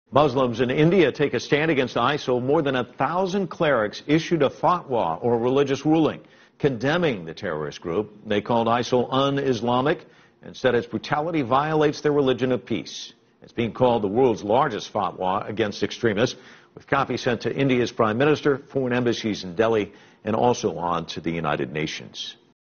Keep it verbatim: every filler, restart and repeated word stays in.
Muslims in India take a stand against ISIL. More than a thousand clerics issued a fatwa, or religious ruling, condemning the terrorist group. They called ISIL un-Islamic and said its brutality violates their religion of peace. It's being called the world's largest fatwa against extremists, with copies sent to India's Prime Minister, foreign embassies in Delhi, and also on to the United Nations.